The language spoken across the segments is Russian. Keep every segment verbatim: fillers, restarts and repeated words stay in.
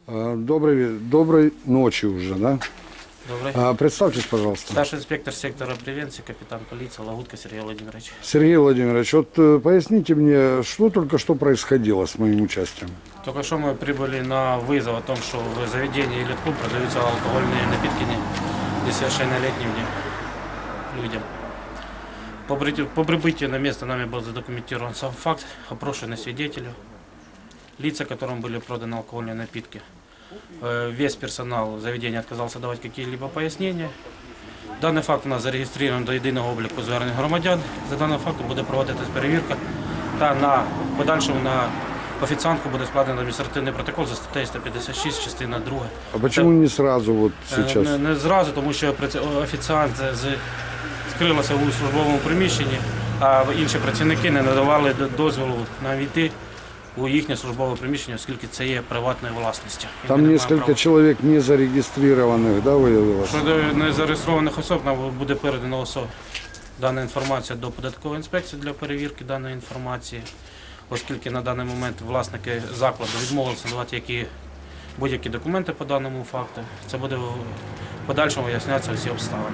Доброй, доброй ночи уже, да? Добрый. А, представьтесь, пожалуйста. Старший инспектор сектора превенции, капитан полиции Лагутко Сергей Владимирович. Сергей Владимирович, вот э, поясните мне, что только что происходило с моим участием? Только что мы прибыли на вызов о том, что в заведении или клуб продаются алкогольные напитки несовершеннолетним людям. По прибытию, по прибытию на место нами был задокументирован сам факт, опрошены свидетели, лица, которым были проданы алкогольные напитки. Весь персонал заведения отказался давать какие-либо пояснения. Даний факт у нас зареєстрований до єдиного обліку звернень громадян. За даним фактом буде проводитись перевірка та на подальшому на офіціантку буде складено адміністративний протокол за статтею сто п'ятдесят шість, частина друга. А почему не сразу вот сейчас? Не, не зразу, тому що офіціант з, скрилася у службовому приміщенні, а інші працівники не надавали дозволу на війти у їхнє службове приміщення, оскільки це є приватною власністю. Там несколько человек не зарегистрированных, да, виявилось? Щодо незареєстрованих особ, нам буде передано особ. Дана інформація до податкової інспекції для перевірки даної інформації, оскільки на даний момент власники закладу відмовилися надавати які, будь-які документи по даному факту. Це буде в подальшому вияснятися всі обставини.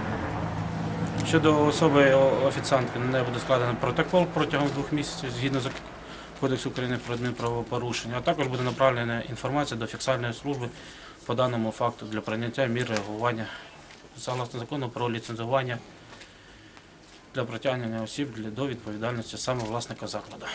Щодо особи офіціантки не буде складено протокол протягом двох місяців згідно з Кодексу України про адмінправопорушення, а також буде направлена інформація до фіксальної служби по даному факту для прийняття мір реагування согласно закону про ліцензування для притягнення осіб до відповідальності саме власника закладу.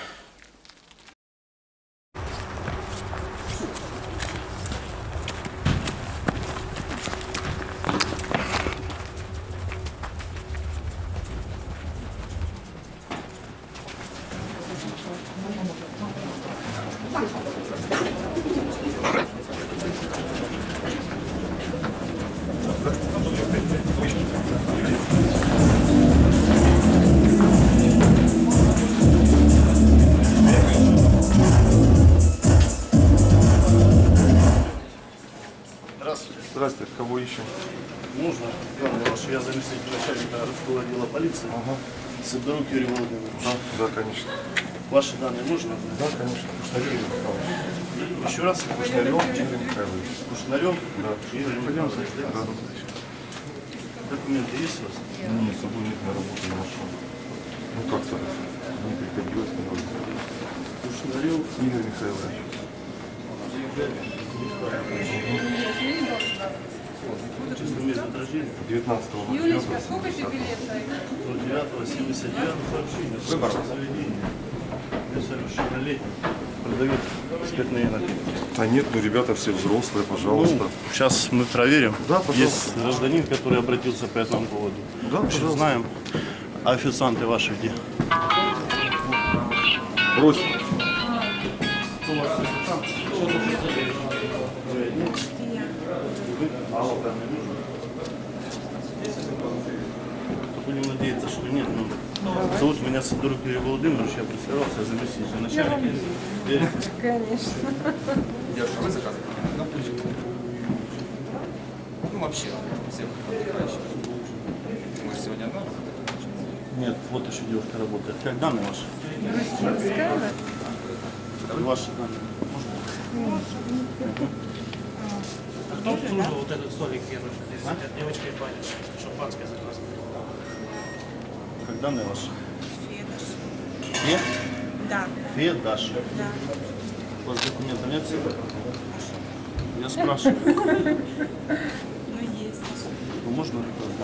Здравствуйте, кого ищем? Можно? Я заместитель начальника городского отдела полиции. Ага. Сидорук Юрий Владимирович. Да, да, конечно. Ваши данные можно? Да, конечно. Кушнарев Юрий Михайлович. Еще раз? Кушнарев Юрий Михайлович. Кушнарев? Да. Юрий Пойдемте. Михайлович. Да. Документы есть у вас? Нет, с собой нет, на работу не нашел. Ну как-то не приходилось на работу. Кушнарев Игорь Михайлович. число месяца рождения? девятнадцатого Юлечка, сколько тебе лет? девятого семьдесят девятого Выбор. Несовершеннолетний. Продает спиртные напитки. Да нет, ну ребята все взрослые, пожалуйста. Ну, сейчас мы проверим. Да, пожалуйста. Есть гражданин, который обратился по этому поводу. Да, Сейчас пожалуйста. знаем. А официанты ваши где? Брось. Будем надеяться, что нет. Ну, зовут меня Сидорук Юрий Владимирович, я представился, я заместитель начальника. Верите? Конечно. Девушка, вы заказывали? На пульчик. Ну, вообще, всем подбирающим. Мы же сегодня одна работаем. Нет, вот еще девушка работает. Как данные ваши? Грузинская? И ваши данные. А кто обслуживал вот этот столик первый? Здесь сидят девочка и парень, шампанское заказывали. Как данные ваши? Федаш. Фе? Да, Федаш. да. У вас документов нет? Я спрашиваю. Ну, есть. Ну, можно? Да.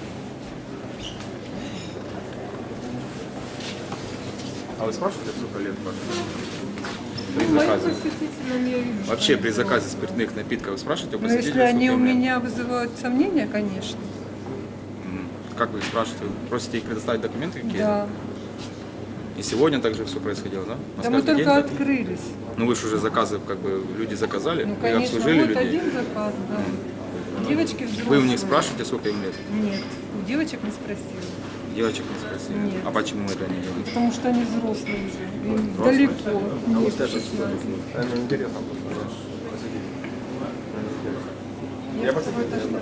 А вы спрашиваете, сколько лет вашему? При Моим заказе? посетителям я вижу. Вообще при заказе спиртных напитков вы спрашиваете у Но посетителя? если они сколько у им лет? меня вызывают сомнения, конечно. М. Как вы спрашиваете? Вы просите их предоставить документы какие-то? Да. И сегодня также все происходило, да? У вас Да мы каждый только день так? открылись. Ну вы же уже заказы, как бы, люди заказали, Ну, вы конечно, обслужили вот людей. один заказ, да. Девочки взрослые. Вы у них спрашиваете, сколько им лет? Нет, у девочек не спросила. Девочек не спросили. Нет. А почему это не делаете? Потому что они взрослые уже. Им далеко. Мне шестнадцать. Интересно. Я с тобой даже-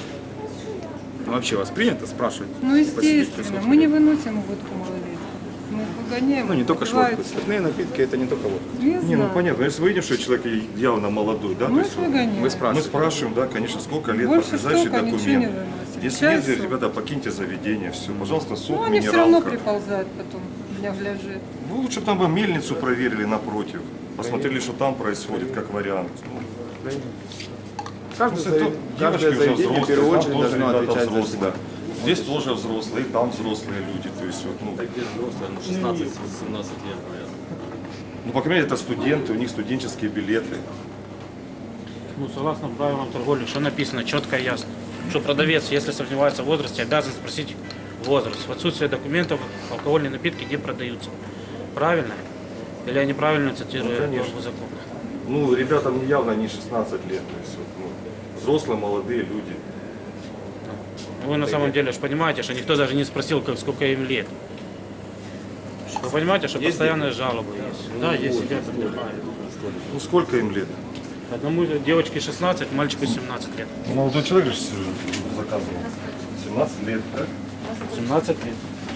Ну вообще вас принято спрашивать? Ну, посетителя, естественно. сколько Мы не лет? выносим водку малолетку. Мы Мы их выгоняем. Ну, не только ж водку. напиваются. Спиртные напитки это не только водка. Не Не, ну знаю. понятно, если вы видим, что человек явно молодой, да, то Мы есть их вот выгоняем. Вы мы спрашиваете. спрашиваем, да, конечно, сколько лет, Больше подтверждающий столько ничего не документ. выносим. Если Чай, нет, сок. ребята, покиньте заведение, все, пожалуйста, сок, Ну, они все равно минералка. приползают потом, дня гляжи. Вы лучше бы там бы мельницу проверили напротив, посмотрели, что там происходит, как вариант. Ну, Каждое, Слушай, зави- тут каждое девочки уже заведение в первую взрослые, очередь там тоже должно ребята отвечать за взрослые. себя. Здесь тоже взрослые, и там взрослые люди. То есть, вот, ну, Где взрослые, ну шестнадцать-семнадцать лет, наверное. ну, по крайней мере, это студенты, у них студенческие билеты. Ну, согласно правилам торговли, что написано четко и ясно. Что продавец, если сомневается в возрасте, обязан спросить возраст. В отсутствие документов алкогольные напитки не продаются. Правильно? Или я неправильно цитирую Ну, конечно. норму закона? Ну, ребятам явно не шестнадцать лет. То есть, вот, ну, взрослые, молодые люди. Вы на самом деле же понимаете, что никто даже не спросил, как, сколько им лет. Вы понимаете, что постоянные жалобы есть? Да, есть, сидят, отдыхают. Ну, сколько им лет? Одному девочке шестнадцать, мальчику семнадцать лет. Ну, молодой человек же заказывал. семнадцать лет, да? семнадцать лет.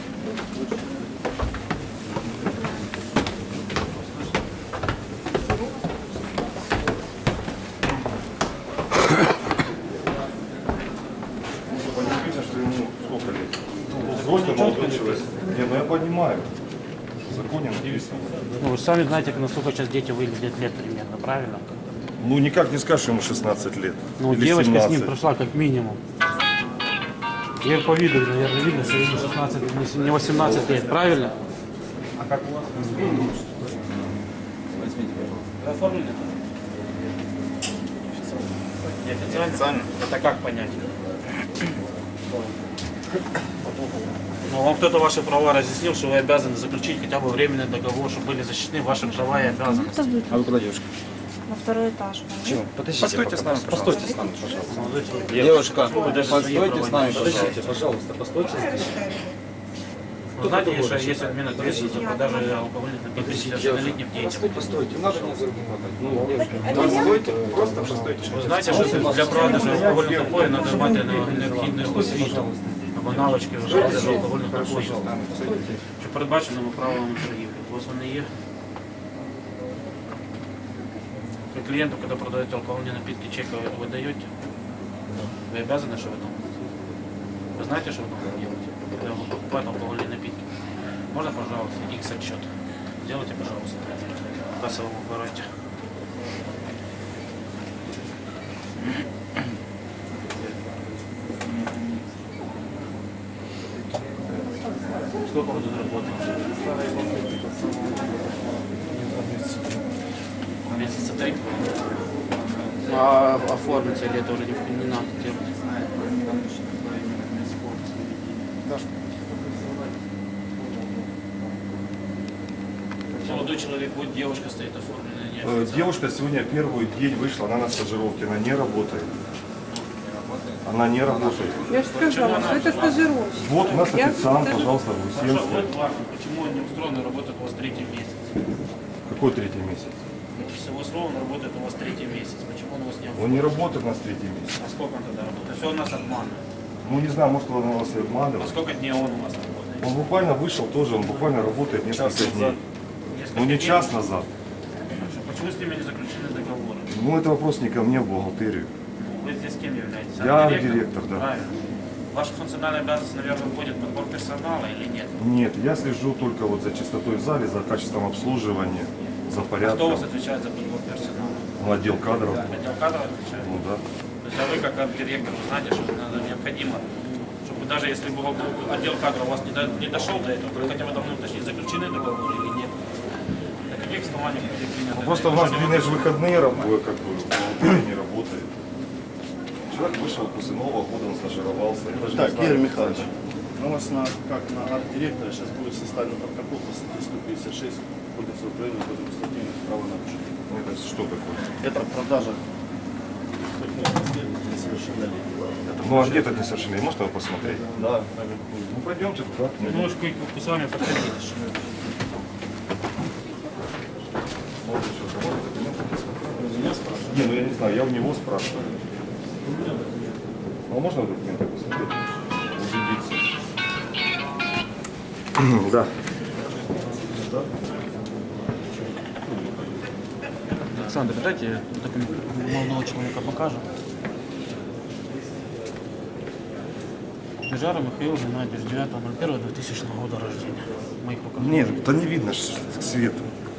Чтобы они видели, что ему сколько лет. Ну, взрослый молодой человек. Не, ну я понимаю. В законе написано. Ну, вы же сами знаете, насколько сейчас дети выглядят лет примерно, правильно? Ну, никак не скажешь, что ему шестнадцать лет. Ну, Или девочка с ним семнадцать. прошла как минимум. Ей по виду, наверное, видно, что ему шестнадцать, не восемнадцать лет, правильно? А как у вас? Оформлено. Неофициально? Это как понять? Ну, вам кто-то ваши права разъяснил, что вы обязаны заключить хотя бы временный договор, чтобы были защищены ваши права и обязанности. А вы куда, девушка? На второй этаж. Чего? Подождите, постойте с нами, постойте с нами, пожалуйста. Молодой человек. Девушка, даже свои постойте права с нами, не пожалуйста. Пожалуйста, постойте здесь. Вы знаете, что есть админ ответственность за продажу алкогольных напитков несовершеннолетним детям? Постойте, надо не зарубать. Ну, постойте, просто постойте. Вы знаете, что для продажи алкогольных напоев надо мать необхідну освіту або навички вже продажу алкогольних напоїв, що передбаченими правилами торгівлі. У вас вони є? Вы клиенту, когда продаете алкогольные напитки, чек вы даете? Вы обязаны, что вы там? Вы знаете, что вы там делаете, когда вы покупаете алкогольные напитки? Можно, пожалуйста, X отчет? Сделайте, пожалуйста, в кассовом аппарате. Сколько вы тут работаете? Месяца три. А оформить или это уже не, не надо делать? Молодой человек, будет девушка стоит оформленная, не Э, официально. Девушка сегодня первый день вышла, она на стажировке, она не работает. Она не работает. Я же сказала, что это стажировщик. Вот у нас Я официант, стажи- пожалуйста, в Хорошо, Усенске. вот важно, почему он не устроен и работает у вас третий месяц? Какой третий месяц? Всего слова он работает у вас третий месяц. Почему он у вас не Он оформлен? не работает у нас третий месяц. А сколько он тогда работает? Все у нас обман. Ну не знаю, может он вас и А обманывает. сколько дней он у вас работает? Он буквально вышел тоже, он буквально работает несколько дней. Несколько Ну не дней? час назад. Хорошо. Почему с ними не заключены договоры? Ну это вопрос не ко мне в бухгалтерию. Вы здесь кем являетесь? Я директор, да. Правильно. Ваша функциональная обязанность, наверное, входит в подбор персонала или нет? Нет, я слежу только вот за чистотой в зале, за качеством обслуживания, за Кто у порядком. вас отвечает за подбор персонала? Ну, отдел кадров. Отдел кадров отвечает? Ну да. То есть, а вы как директор, вы знаете, что надо необходимо, чтобы даже если бухгалтер, отдел кадров у вас не, до- не дошел до этого, вы хотя бы должны уточнить, заключены договоры или нет. На каких основаниях были приняты? Ну, просто у нас длинные же выходные работы, как бы, бухгалтерия не работает. Человек вышел после Нового года, он стажировался. Я даже не Так, знаю, Игорь Михайлович, у нас на, как на арт-директора сейчас будет составлен протокол по статье сто пятьдесят шесть Кодекса Украины, Кодекса административных правонарушений. Ну, это что такое? Это продажа спиртных напитков несовершеннолетним. Ну а где этот несовершеннолетний? Можно его посмотреть? Да. Ну пойдемте туда. Ну, уж как вы с вами подходили. что- Вот еще кого-то документы посмотреть. Не, ну я не знаю, я у него спрашиваю. Ну, а можно документы посмотреть? Убедиться. Да. Александр, дайте документ молодого человека покажем. Жара Михаил Геннадьевич, девятого ноль первого две тысячного года рождения. В моих руках. Нет, это не видно ж к свету.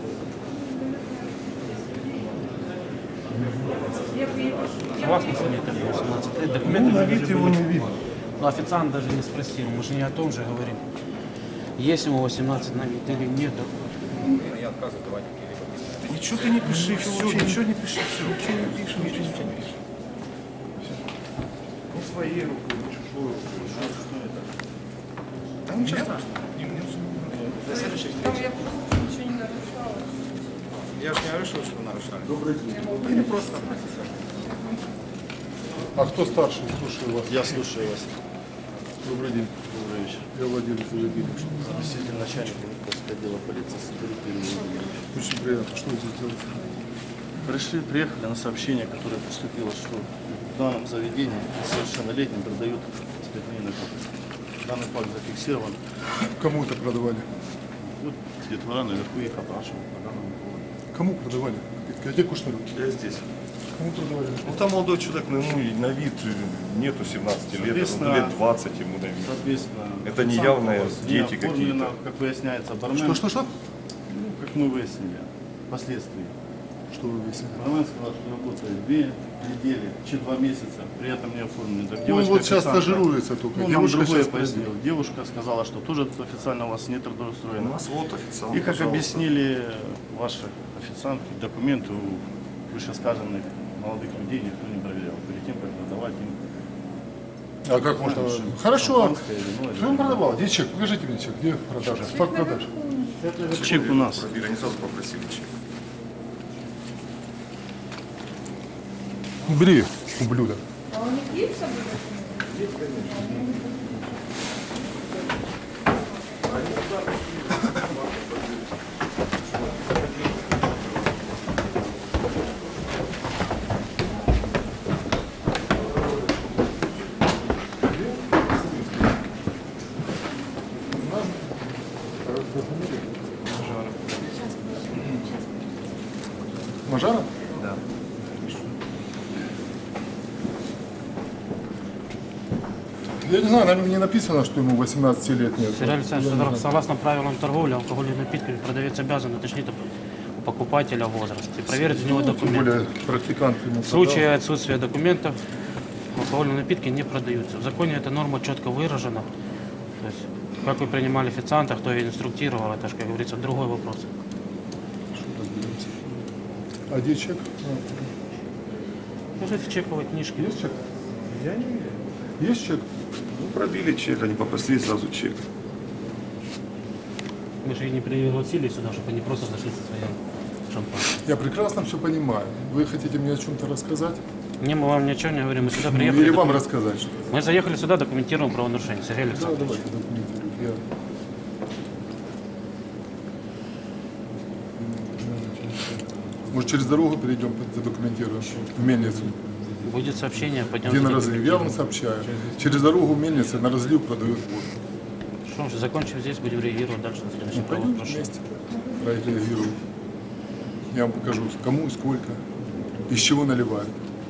Согласно, что нет восемнадцать лет. Документы Ну, на же вид должны его быть. не видно. Но официант даже не спросил, мы же не о том же говорим. Есть ему восемнадцать на вид или нет. Я отказываю давать какие-либо письма. Ничего ты не пиши, все, ничего не пиши, все. Ничего не пиши, ничего не пиши. Ну, своей рукой, ну, чужой рукой. Что это? Да ничего страшного. На следующий Там встрече. я просто ничего не нарушала. Я же не решил, что вы нарушали. Добрый день. Или просто А кто старший? Слушаю вас. Я слушаю вас. Добрый день. Добрый вечер. Я Владимир Владимирович. Заместитель начальника Никольского отдела полиции Сидоров Юрий Владимирович. Очень приятно. Что вы здесь делаете? Пришли, приехали на сообщение, которое поступило, что в данном заведении несовершеннолетним продают спиртные наркотики. Данный факт зафиксирован. Кому это продавали? Вот детвора наверху их опрашивают по данному поводу. Кому продавали? А где Кушнарев? Я здесь. Кому продавали? Ну, там молодой человек, ну, ему на вид нету семнадцати лет, Соответственно, ну, лет двадцать ему на вид. Соответственно, Это не сам явные вопрос не дети оформлено, какие-то. как выясняется, бармен. Что, что, что? Ну, как мы выяснили впоследствии. Что вы выяснили? Бармен сказал, что работает две недели, чи два месяца, при этом не оформлен. Так Ну, девочка вот сейчас официантка- стажируется только. Ну, Девушка нам другое сейчас пояснил. Девушка сказала, что тоже официально у вас не У трудоустроена. нас вот официант, И как пожалуйста. объяснили ваши официантки, документы у вышесказанных молодых людей никто не проверял. Перед тем, как продавать им. А как можно? Шампанское, Хорошо. шампанское, вино или- Кто он продавал? Где чек? Покажите мне чек. Где продажа? Факт продаж. Чек у нас. Пробили, они сразу попросили чек. Убери, ублюдок. А у них есть с собой документы? Мажара? Да. Я не знаю, на нем не написано, что ему восемнадцати лет нет. Сергей Я Александрович, не знаю. согласно правилам торговли алкогольными напитками, продавец обязан уточнить у покупателя возраст и проверить у него Тем документы. более практикант ему В случае отсутствия документов алкогольные напитки не продаются. В законе эта норма четко выражена. То есть, как вы принимали официанта, кто ее инструктировал, это же, как говорится, другой вопрос. А где чек? Покажите чековые книжки. Есть чек? Я не вижу. Есть чек? Ну, пробили чек, они попросили сразу чек. Мы же их не пригласили сюда, чтобы они просто зашли со своим шампанским. Я прекрасно все понимаю. Вы хотите мне о чем-то рассказать? Не, мы вам ничего не говорим, мы сюда Ну, приехали. или вам документ- рассказать? Что? Мы заехали сюда, документируем правонарушение. Сергей Да, Александрович. давайте документируйте. Я... Может, через дорогу перейдем, задокументируем в мельницу, Будет сообщение, пойдем. где на разлив. Я вам сообщаю. Через дорогу в мельнице на разлив продают водку. Что ж, закончим здесь, будем реагировать дальше на следующий Пойдем правонарушение. вместе, прореагируем. Я вам покажу, кому и сколько, из чего наливают.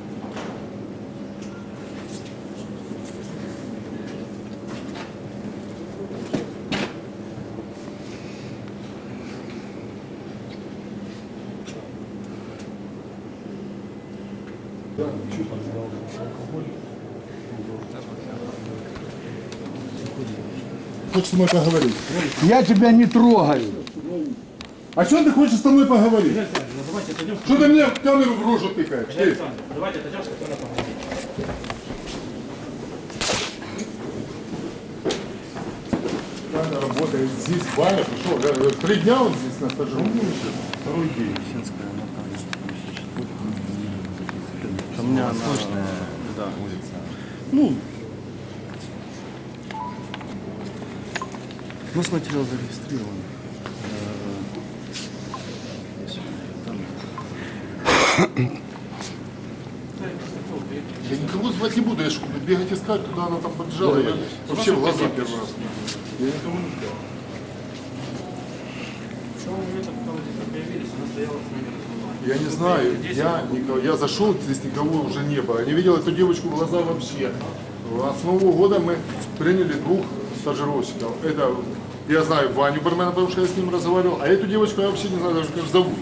Хочешь со мной поговорить? Я тебя не трогаю. О чем ты хочешь со мной поговорить? Давайте отойдем. Что ты мне в камеру в рожу тыкаешь? Эй, Давайте отойдем, спокойно поговорим. Таня работает здесь, Ваня, ты что, э, три дня он здесь на стажировке? Второй день. Сенская Наталья. У меня слышно. Да. Ну, у нас материал зарегистрирован. Я никого звать не буду, я же бегать искать, туда она там побежала. Я вообще в глаза первый раз. Я никого не ждал. С того момента, пока вы здесь появились, она стояла с нами разговаривала. Я не знаю, я, никого, я зашел, здесь никого уже не было. Не видел эту девочку в глаза вообще. С Нового года мы приняли двух стажировщиков. Это, я знаю Ваню Бармена, потому что я с ним разговаривал, а эту девочку я вообще не знаю даже, как зовут.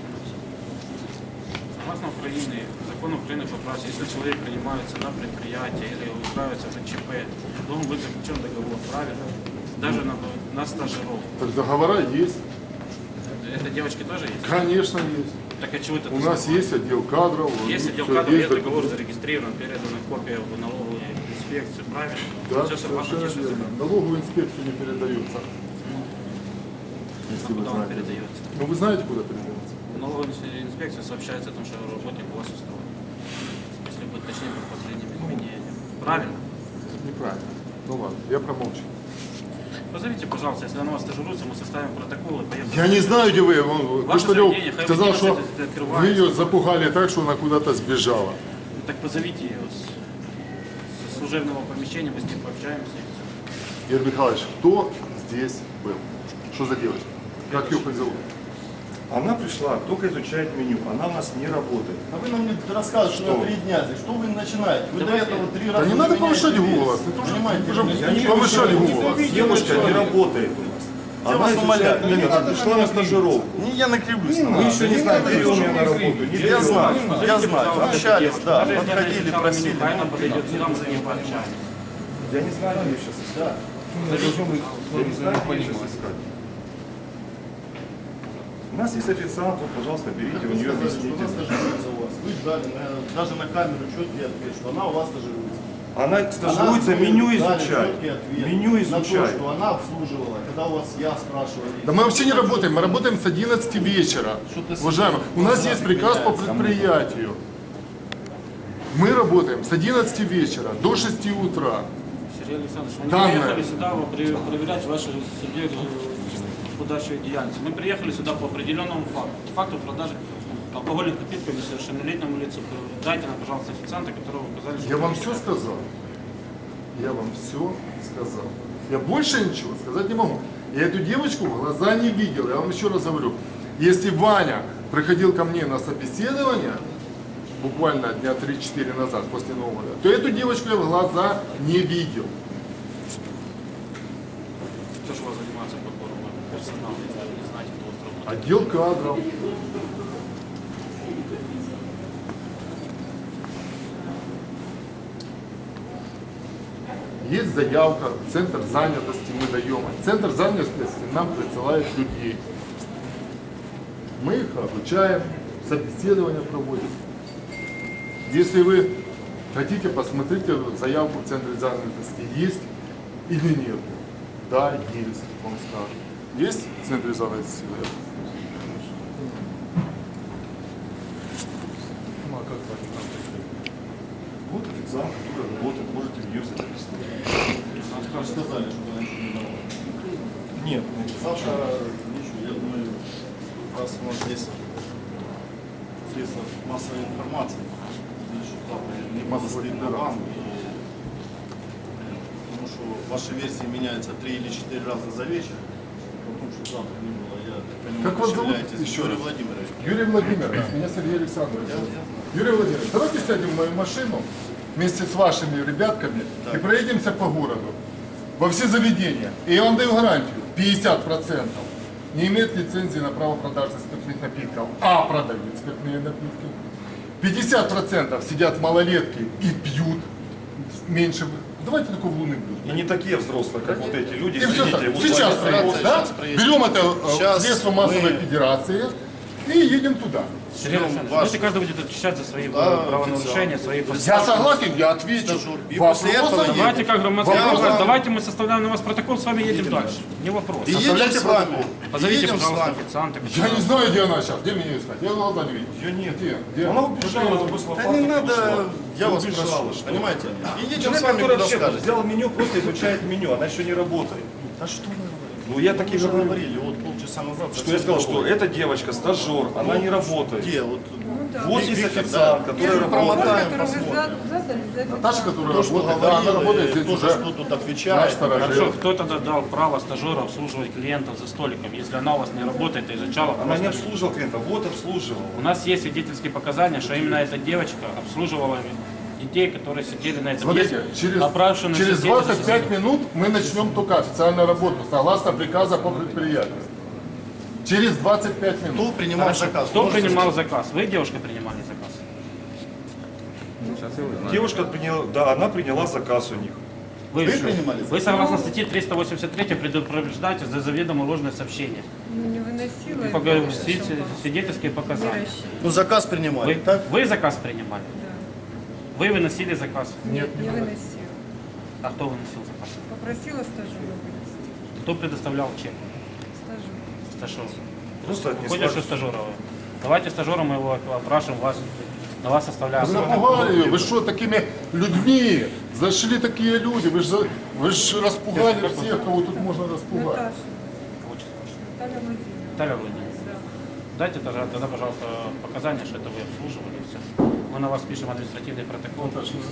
Согласно Украины, закон Украины по праву, если человек принимается на предприятие или устраивается в ЧП, должен быть заключен договор, правильно? Даже на, на стажировку. Так договора есть. Это девочки тоже есть? Конечно, есть. Так а чего это? У нас есть отдел кадров. Есть отдел всё кадров, есть, есть договор зарегистрирован, передана копия в налоговую инспекцию, правильно? Да, Все согласно совершенно действующему верно. Налоговую инспекцию не передается. Если вы Куда он знаете. передается? Ну вы знаете, куда передается? В налоговую инспекцию сообщается о том, что работник у вас устроен. Если быть точнее, по последним изменениям. Правильно? Неправильно. Ну ладно, я промолчу. Позовите, пожалуйста, если она у вас стажируется, мы составим протокол и поедем. Я не знаю, где вы. Он, Ваше Куштарев заведение, хай сказал, вы что делаете, это вы открывается. ее запугали так, что она куда-то сбежала. Так позовите ее с, с служебного помещения, мы с ней пообщаемся. И все. Игорь Михайлович, кто здесь был? Что за девочка? Как ее хоть зовут? Она пришла, только изучает меню, она у нас не работает. А вы нам не рассказываете, что я три дня здесь. Что вы начинаете? Вы до этого три раза... Да не надо меняете повышать весь. голос. Это уже, Понимаете? уже Я не повышали повышаю голос. Девушка не работает у нас. Я Она вас умоляю, изучает не меню, надо она пришла на стажировку. Не, я накривлюсь. Мы еще не знаем, берем ее на работу. Не Я берем. знаю, я знаю. Общались, да, Даже если подходили, она просили. меню, она подойдет сюда, мы за ней пообщаемся. Я не знаю, где сейчас искать. Я не знаю, где сейчас искать. У нас есть официант, вот, пожалуйста, берите, у нее Сказали, что объясните. она стажируется у вас. Вы ждали, наверное, даже на камеру четкий ответ, что она у вас стажируется. Она стажируется, Она меню дали изучает. четкий ответ Меню на то, изучает. что она обслуживала, когда у вас я спрашивал. Да мы вообще не работаем, мы работаем с одиннадцати вечера. Уважаемые, у нас есть приказ по предприятию. Мы работаем с одиннадцати вечера до шести утра. Сергей Александрович, мы не Данные. приехали сюда вы при- проверять ваши субъекты господарчей деятельности. Мы приехали сюда по определенному факту. Факту продажи алкогольных напитков несовершеннолетнему лицу. Дайте нам, пожалуйста, официанта, которого вы указали. что Я вы вам хотите. все сказал. Я вам все сказал. Я больше ничего сказать не могу. Я эту девочку в глаза не видел. Я вам еще раз говорю. Если Ваня приходил ко мне на собеседование, буквально дня три-четыре назад, после Нового года, то эту девочку я в глаза не видел. Кто же у вас занимается подбором персонала, если вы не знаете, кто устроил? Отдел кадров. Есть заявка, центр занятости мы даем. Центр занятости нам присылает людей. Мы их обучаем, собеседование проводим. Если вы хотите, посмотрите заявку в центре занятости, есть или нет. Да, есть, он скажет. Есть в центре занятости заявка? Ну, а как так? Вот официант, который работает, можете в нее записать. Сказали, что она не виновата. Нет, Завтра, ничего, я думаю, раз у нас здесь средства массовой информации, значит, завтра не буду стыдно вам. Потому что ваши версии меняются три или четыре раза за вечер. Потому что завтра не было, я так понимаю, Как вас вы зовут являетесь еще Юрий раз? Владимирович. Юрий Владимирович, меня Сергей Александрович. Я- я Юрий Владимирович, давайте сядем в мою машину вместе с вашими ребятками и проедемся по городу, во все заведения. И я вам даю гарантию, пятьдесят процентов не имеют лицензии на право продажи спиртных напитков, а продают спиртные напитки. пятьдесят процентов сидят малолетки и пьют меньше. Давайте такой в лунный блюд. и не такие взрослые, как вот эти люди. И все, Сидите, вот сейчас вот проедем, сейчас да? проедем. Берем это э, Сейчас средство массовой мы- федерации и едем туда. Сергей Александрович, ваш- давайте каждый будет отвечать за свои Да, правонарушения, свои Я поступки. согласен, я отвечу. Стажер. И после этого Вопроса едем. Давайте как громадский Вопрос- вопрос, давайте мы составляем на вас протокол, с вами едем дальше. Не вопрос. И едем Составляйте с вами. протокол. И Позовите, едем с пожалуйста, вами. официанта. Я не знаю, где она сейчас, где меня искать. Я глаза не видел. Ее нет. Где? Где? Она убежала, забросила Да фартук не и надо, ушла. я вас Убежала, прошу, что? понимаете? И едем Человек, с вами, который куда вообще скажете. взял меню, просто изучает меню, она еще не работает. А что вы говорите? Ну я так и Вы же говорю. говорили, вот полчаса назад. Что я сказал, что эта девочка стажер, она не работает. Где? Вот Вот здесь официант, который Вопрос, работает. который вы за- задали, за Наташа, которая То, что работает, да, она работает говорили, здесь то, уже. что тут Наш отвечает. сторожил. Хорошо, кто тогда дал право стажера обслуживать клиентов за столиком, если она у вас не работает и изучала Она просто... не обслуживала клиента, вот обслуживала. У нас есть свидетельские показания, что именно эта девочка обслуживала детей, которые сидели на этом. Смотрите, Есть через, опрошенные через соседи двадцать за пять соседей. минут мы начнем только официальную работу, согласно приказа по предприятию. Через двадцать пять минут. Кто принимал заказ? Кто Можете принимал сказать? заказ? Вы, девушка, принимали заказ? Девушка приняла, да, она приняла заказ у них. Вы, Вы что? принимали Вы согласно статье триста восемьдесят три предупреждаете за заведомо ложное сообщение. Ну, не выносила. И пога- сви- свидетельские показания. Выращивала. Ну, заказ принимали, Вы, так? вы заказ принимали? Да. Вы выносили заказ? Нет, не выносила. А кто выносил заказ? Попросила стажера вынести. Кто предоставлял чек? Стажер. Стажер. Просто Ходишь отнесла. у стажера. Давайте стажера мы его опрашиваем, вас, на вас оставляем. Вы напугали ее, вы что, такими людьми? Зашли такие люди, вы же вы ж распугали всех, кого тут можно распугать. Наташа. Кого число? Наталья Владимировна. Наталья Владимировна. Да. Дайте тогда, тогда, пожалуйста, показания, что это вы обслуживали, и все. Мы на вас пишем административный протокол.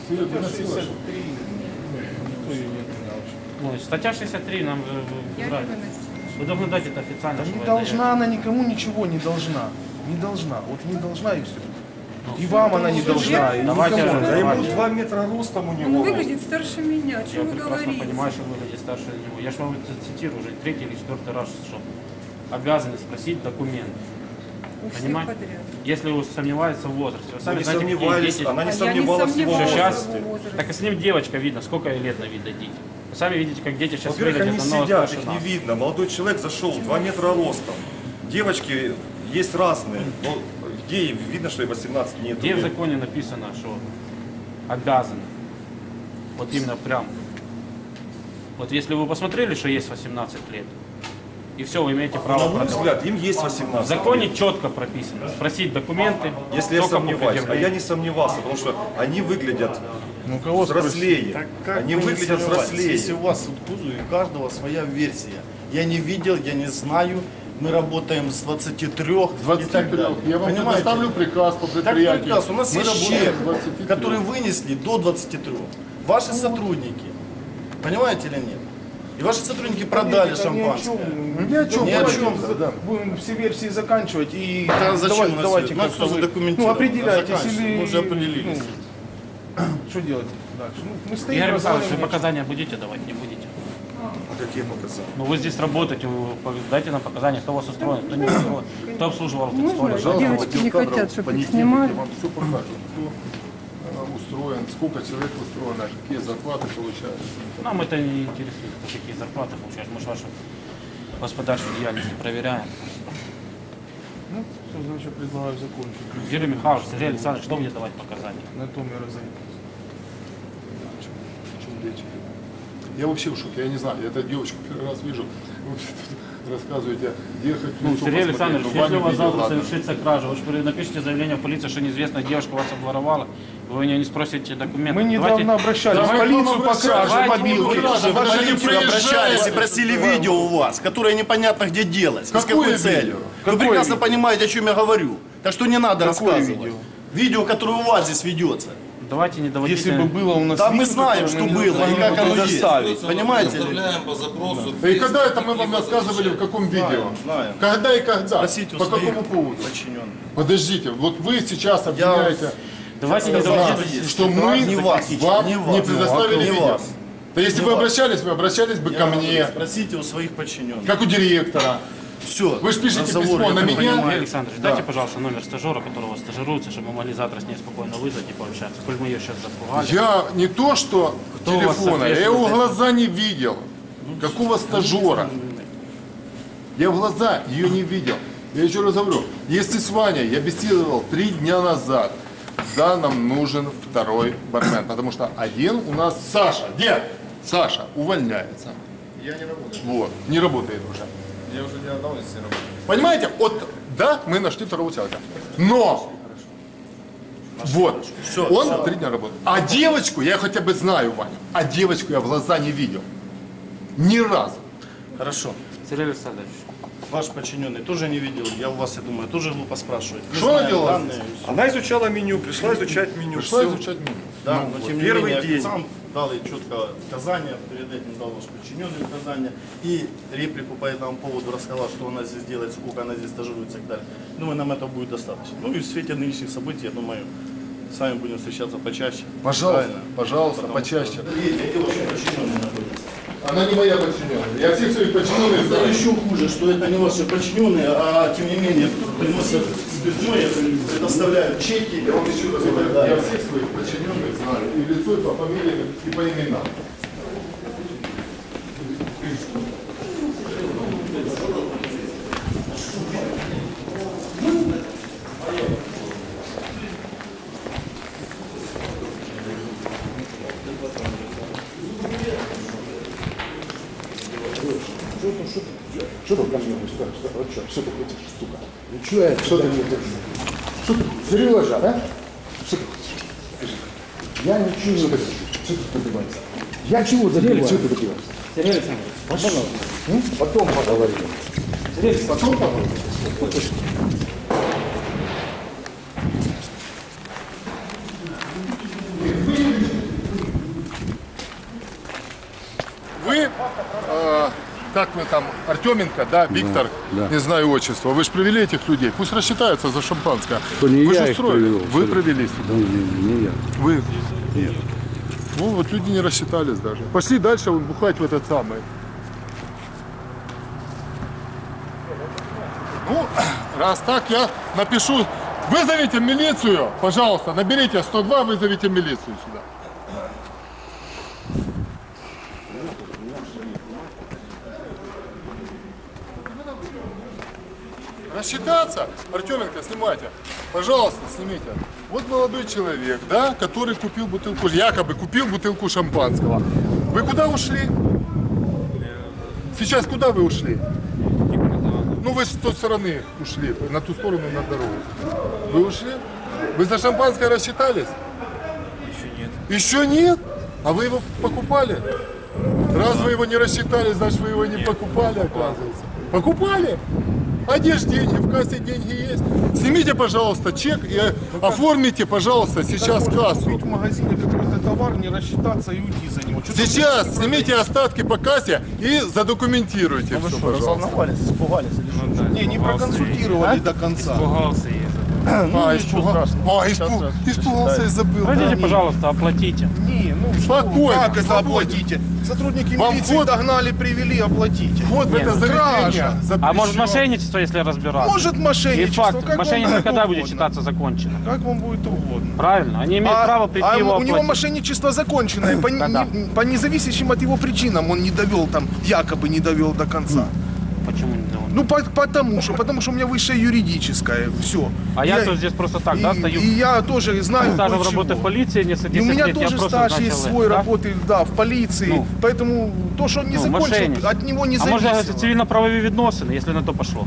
Ну, статья шестьдесят три нам э, Я не нравится. выносила. Вы должны дать это официально. Да что не вы должна отдаете. она никому ничего, не должна. Не должна. Вот не должна и все. И вам она не должна, и Давайте, никому. Да ему давайте. два метра ростом у Он него. выглядит старше меня. О Я чем вы прекрасно говорите? понимаю, что вы выглядите старше него. Я же вам это цитирую уже третий или четвертый раз, что обязаны спросить документ. У всех Понимаете? подряд. Если вы сомневаетесь в возрасте, вы Мы сами не знаете, какие сомневались, дети. она не А я не сомневалась в его сомневалась Что в сейчас, его возрасте. так и с ним девочка видно, сколько ей лет на вид дадите. Вы сами видите, как дети сейчас Во-первых, выглядят они намного сидят, старше их не нас. видно. Молодой человек зашел, два метра ростом. Девочки есть разные. Но ей видно, что ей восемнадцать нет. Где в законе написано, что обязаны? Вот именно прям. Вот если вы посмотрели, что есть восемнадцать лет, и все, вы имеете На право мой продавать. взгляд, им есть В восемнадцать. законе четко прописано. Спросить документы. Если я только по сомневаюсь, а я предъявлению. не сомневался, потому что они выглядят Ну кого взрослее. Так как Они вы не выглядят сомневались? взрослее. Если у вас тут кузов, у каждого своя версия. Я не видел, я не знаю. Мы работаем с двадцати трёх и двадцать так три. далее. Я вам Понимаете? предоставлю приказ по Так предприятию. приказ. У нас Мы есть работаем чек, с двадцати трёх. который вынесли до двадцати трёх. Ваши сотрудники. Понимаете или нет? И ваши сотрудники продали шампанское. Ну, ни о чем. Ни о Давайте чем. за- Будем все версии заканчивать и Да зачем давайте, у нас давайте все- ну, как-то всё вы- задокументировано, ну, определяйтесь заканчиваем. или... Мы уже определились. ну, что делать дальше? Ну, мы стоим, Игорь Михайлович, вы разговариваем. показания будете давать, не будете? Какие показания? Ну вы здесь работаете, вы дайте нам показания, кто вас устроен, кто не устроен, кто обслуживал этот столик. Пожалуйста, Девочки отдел не кадров хотят, в чтобы их понедельник снимали. я вам все покажу, кто э, устроен, сколько человек устроено, какие зарплаты получают. Нам это не интересует, кто какие зарплаты получают. Мы же вашу господарственную деятельность проверяем. Ну, все, значит, предлагаю закончить. Юрий Михайлович, Сергей Александрович, кто будет давать показания? На том и разойдемся. В чем речь? Я вообще в шоке, я не знаю, я эту девочку первый раз вижу. Вы тут рассказываете, ехать в Ну, лицо Сергей посмотреть, Александрович, ну, если у вами вас видео, завтра ладно. совершится кража, вы же напишите заявление в полицию, что неизвестная девушка вас обворовала, вы у нее не спросите документы. Мы недавно Давайте- обращались в Давай полицию вам по краже обращались, мобилки. давайте, В Вы же не полицию обращались и приезжаете. просили видео у вас, которое непонятно где делать. И с Какое какой целью. видео? Вы Какое прекрасно видео? понимаете, о чем я говорю. Так что не надо Какое рассказывать. видео? Видео, которое у вас здесь ведется. Давайте не доводите... Если бы было у нас Да мы видео, знаем, которое что мы не было и могли как бы оно есть. предоставить. Понимаете ли? Оставляем по запросу. И когда это мы вам рассказывали, в каком видео? знаем. Когда и когда? Спросите у По своих какому поводу? подчиненных. Подождите, вот вы сейчас обвиняете, Давайте не Я доводите... знаю, что мы не вас, вам не не, вас. предоставили Не видео. вас. Да если Не вы вас. обращались, вы обращались бы Я ко говорю, мне, Спросите у своих подчиненных. как у директора. Все. Вы же пишете письмо на меня. Сергей Александрович, Да. дайте, пожалуйста, номер стажера, которого стажируется, чтобы мы могли завтра с ней спокойно вызвать и пообщаться. Коль мы ее сейчас запугали. Я не то, что Кто у вас телефона, я его в соответствует глаза не видел. Какого стажера? Я в глаза ее не видел. Я еще раз говорю, если с Ваней я беседовал три дня назад, да, нам нужен второй бармен, потому что один у нас Саша, где? Саша увольняется. Я не работаю. Вот, не работает уже. Я уже ни одного из не работаю. Понимаете, вот, да, мы нашли второго человека. Но, вот, Всё, он всё. три дня работает. А девочку я хотя бы знаю, Ваня, а девочку я в глаза не видел. Ни разу. Хорошо. Сергей Александрович, Ваш подчиненный тоже не видел. Я у вас, я думаю, тоже глупо спрашивать. Мы Что знаем делала? данные, и всё. Она изучала меню, пришла изучать меню. Пришла Всё. изучать меню. Да, Ну, но вот. тем не Первый менее, день. сам дал ей четкое указание, перед этим дал ваш подчиненный указание и реплику по этому поводу рассказал, что она здесь делает, сколько она здесь стажируется и так далее. Думаю, нам этого будет достаточно. Ну и в свете нынешних событий, я думаю, с вами будем встречаться почаще. Пожалуйста, Правильно? пожалуйста, Потому почаще. что, видите, эти ваши подчиненные находятся. Она не моя подчиненная. Я всех своих подчиненных Это знаю. еще хуже, что это не ваши подчиненные, а тем не менее приносят спиртное, предоставляют чеки. Я вам еще раз говорю, я всех своих подчиненных знаю. И в лицо, и по фамилиям, и по именам. Что ты ко мне будешь сказать? Что, вот что, что ты хочешь, сука? Ну что я, что ты мне хочешь? Что ты, Сережа, да? Что ты хочешь? Скажи. Я ничего не хочу. Что ты добиваешься? Я чего добиваюсь? Что ты добиваешься? Сергей Александрович, Пожалуйста. М? Потом поговорим. Сергей, Потом поговорим. Вы, э, как вы там, Артеменко, да, Виктор, да. не знаю отчества, вы же привели этих людей, пусть рассчитаются за шампанское. То не Вы я же их устроили, привел, вы Сергей. провели Да, сюда. не, не, не я. Вы? Нет. Ну вот люди не рассчитались даже. Пошли дальше вот бухать в этот самый. Ну, раз так, я напишу. Вызовите милицию, пожалуйста, наберите сто два, вызовите милицию сюда. Рассчитаться? Артеменко, снимайте. Пожалуйста, снимите. Вот молодой человек, да, который купил бутылку, якобы купил бутылку шампанского. Вы куда ушли? Сейчас куда вы ушли? Ну вы с той стороны ушли, на ту сторону, на дорогу. Вы ушли? Вы за шампанское рассчитались? Еще нет. Еще нет? А вы его покупали? Раз вы его не рассчитали, значит вы его не покупали, оказывается. Покупали? А где же деньги? В кассе деньги есть. Снимите, пожалуйста, чек и оформите, пожалуйста, сейчас кассу. Купить в магазине какой-то товар, не рассчитаться и уйти за него. Что-то Сейчас вы снимите остатки по кассе и задокументируйте Вы все, что, пожалуйста. разволновались, испугались или что? Не, не проконсультировали до конца. Испугался и... Ну, А, ничего испуга- страшного. а, Сейчас испу- раз испугался и забыл. Пройдите, Да. пожалуйста, оплатите. Не, ну Спокойно, как это спокойно. оплатите? Сотрудники Вам милиции вход- догнали, привели, оплатите. Вот в это ну, заведение кража. запрещено. А может мошенничество, если разбираться? Может И мошенничество, факт, как вам мошенничество будет когда будет угодно. считаться законченным? Как вам будет угодно. Правильно, они имеют А, право прийти а его у оплатить. него мошенничество законченное, по, Когда? не- по независящим от его причинам он не довел там, якобы не довел до конца. Почему не довольны? Ну по- потому что, потому что у меня высшее юридическое, все. А я тут здесь просто так, да, стою? И я тоже знаю Стажем кое-чего. работы в полиции, не И садись у меня лет, я тоже просто стаж начал есть это, свой, да? работы, да, в полиции. Ну. Поэтому то, что он не Ну, закончил, мошенничество. от него не А может, зависело. это цивильно-правовые відносини, если на то пошло?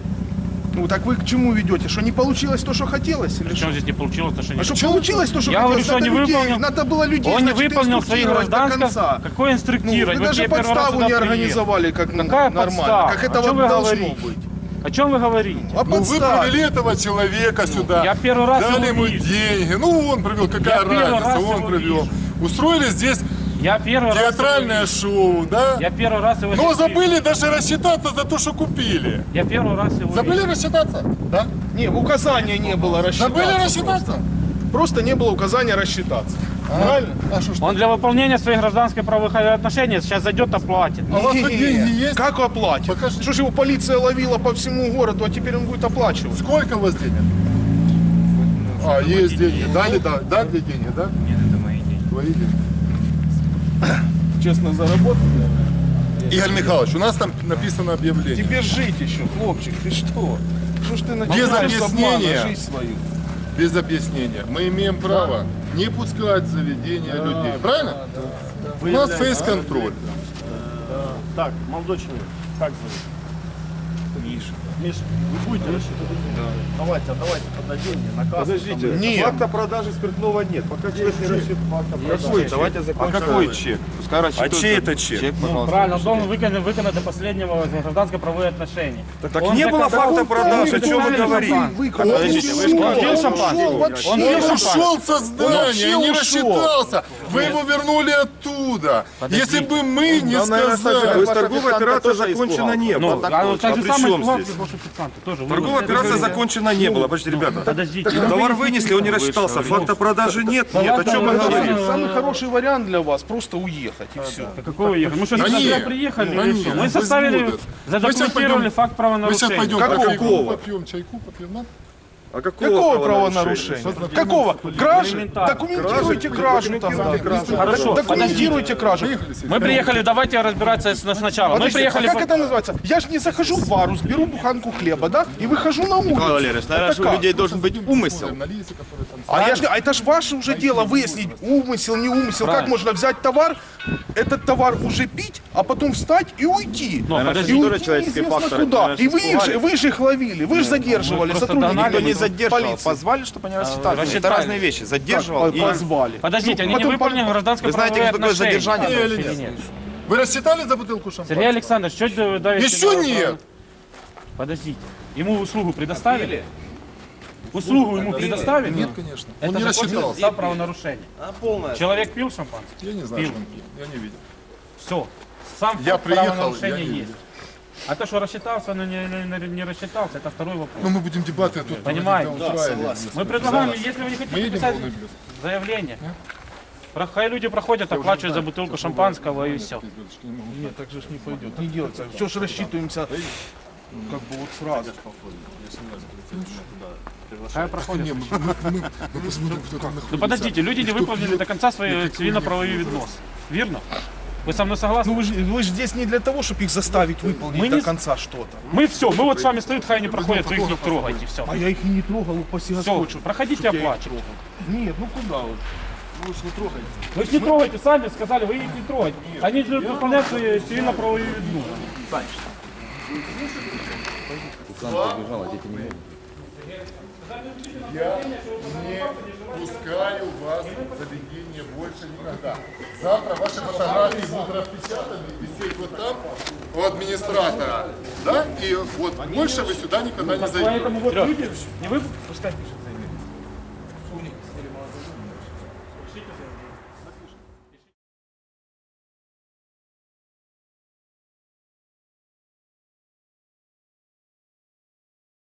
Ну так вы к чему ведете? Что не получилось то, что хотелось? Или Причем что? здесь не получилось, то, что не А что получилось то, что Я говорю, хотелось? что Надо не людей- выполнил. Надо было людей, Он не значит, выполнил свои инструктировать до конца. гражданское. Какое Ну, инструктировать? вы Вот даже я первый раз подставу сюда не приехал. организовали как Какая нормально, подстава? как О этого чем вы должно говорите? быть. О чем вы говорите? А Ну, вы подстава. привели этого человека сюда. я первый раз дали его ему вижу. деньги. Ну, он привел, какая Я первый разница, раз он его привел. вижу. Устроили здесь Я первый раз театральное его шоу, да? вижу. Я первый раз его Но здесь забыли вижу. даже рассчитаться за то, что купили. Я первый раз его Забыли вижу. рассчитаться? Да? Не, указания не было рассчитаться. Забыли рассчитаться? Просто, Просто не было указания рассчитаться. Правильно? А что ж? Он для выполнения своих гражданских правовых отношений сейчас зайдет оплатит. А у вас Не, хоть не, деньги не. есть? Как оплатит? Покажи. Что ж его полиция ловила по всему городу, а теперь он будет оплачивать? Сколько у вас денег? А, есть деньги. Дали, да, дали деньги, да? Нет, это мои деньги. Твои деньги. Честно заработали. Игорь Михайлович, у нас там написано объявление. Тебе жить еще, хлопчик, ты что? Что ж ты начинаешь с объяснения. обмана жизнь свою? Без объяснения. Мы имеем право не пускать в заведения людей. Правильно? У нас фейс-контроль. Так, молодой человек, как зовут? Миша. Миша, вы будете рассчитывать? Да. Давайте, давайте подадим мне наказ. Подождите, Нет. факта продажи спиртного нет. Пока человек не рассчитывает факта продажи. Давайте А закончим. какой чек? А чей это чек? Ну, правильно, он должен выполнить, выполнить до последнего гражданско-правовые отношения. Так Он не было заказал- факта продажи, о чем вы Правильно, говорите? Вы, Подождите, вы Он пил шампанское. ушел вообще, Он пил ушел шампанское. со здания, Он не вообще ушел. рассчитался. Вы его вернули оттуда. Если бы мы не То сказали. есть торговая операция закончена не Ну, было. а вот так А же при самое чем было здесь? ваши официанты тоже. Вы Торговая вот это операция говорите. закончена не было. Подождите, ребята. Подождите. Товар вынесли, он не рассчитался. Факта продажи нет. Нет, о чем вы говорите? Самый хороший вариант для вас просто уехать и все. Какой уехать? Мы что, Да сюда нет, приехали да или нет, что? Мы вы составили, сбудет. задокументировали пойдем- факт Мы сейчас правонарушения. пойдем Какого? кофейку попьем, чайку попьем, да? А Какого правонарушения? Какого? Кражи? Элементарно. Документируйте кражу тогда. Хорошо, Документируйте кражу. Мы приехали, давайте разбираться с- сначала. Мы Подождите, приехали... а как это называется? Я же не захожу в бару, беру буханку хлеба, да, и выхожу на улицу. Валерьевич, наверное, у людей должен быть умысел. А я ж, а это ж ваше уже дело выяснить, умысел, не умысел. Как можно взять товар, этот товар уже пить, а потом встать и уйти? Ну, и подожди, уйти тоже человеческий неизвестно фактор, куда. это, И вы, наверное, же, вы же их ловили, вы же задерживали просто сотрудников догнали, Никто не ну, задерживал, полиции. позвали, чтобы они рассчитали. Это рассчитали. разные вещи. Задерживал Как и... позвали. Подождите, Ну, они не потом выполнили пон- Вы гражданско-правовые знаете, что такое отношения. задержание? Или нет? Вы рассчитали за бутылку шампанского? Сергей Александрович, что вы давите? Еще на- нет. Подождите. Ему услугу предоставили? Услугу ему предоставили? Нет, конечно. Это Он не закончилось рассчитался. за правонарушение. Человек пил шампанское? Я не знаю, Пил. что он пил. Я не видел. Все. Сам Я факт приехал, правонарушения я не есть. видел. А то, что рассчитался, но не, не- не рассчитался, это второй вопрос. Ну, мы будем дебаты тут. Понимаете? проводить, да, устраивать. Мы предлагаем, если вы не Мы хотите едем писать полный плюс. заявление, хай люди проходят, оплачивают за бутылку шампанского и все. Нет, так же ж не пойдет. Не делается. Все же рассчитываемся как бы вот сразу. Хай проходят. Не, мы, мы, мы, мы посмотрим, кто там находится. Ну подождите, люди не Кто выполнили пьет, до конца свои какой цивильно-правовые відносини. Вірно? Вы со мной согласны? Ну вы же, вы же здесь не для того, чтобы их заставить выполнить Мы до не- конца что-то. Мы все, мы вот с вами стоит, хай они проходят, вы их не трогайте, все. А я их и не трогал, упаси Все, Господь. чтоб- проходите, чтоб я их оплачивайте. трогал. Нет, ну куда вы? Вы уж не трогайте. Вы их не трогайте, сами сказали, вы их не трогайте. Они же выполняют свои цивильно-правовые відносини. Я не пускаю вас в заведение больше никогда. Завтра ваши фотографии будут распечатаны, висеть вот там у администратора. Да? И вот больше вы сюда никогда не зайдете. Поэтому вот люди, не вы пускай пишут заявление.